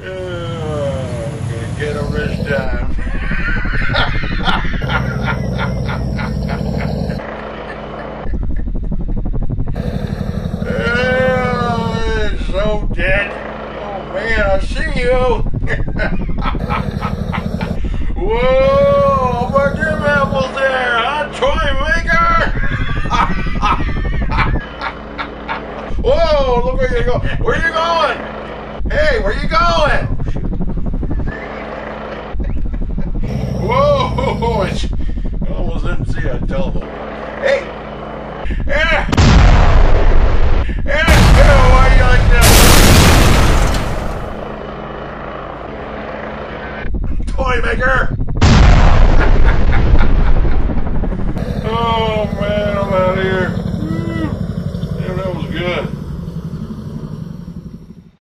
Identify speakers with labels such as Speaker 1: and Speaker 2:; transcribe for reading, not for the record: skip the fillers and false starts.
Speaker 1: Gonna get him this time. It's so dead. Oh man, I see you. Whoa, where'd your apples there, huh, Toy Maker? Whoa, look where you go. Where you going? Hey, where you going? Whoa, I almost didn't see a telephone. Hey! Yeah! Yeah! Why are you like that? Toy Maker! Oh, man.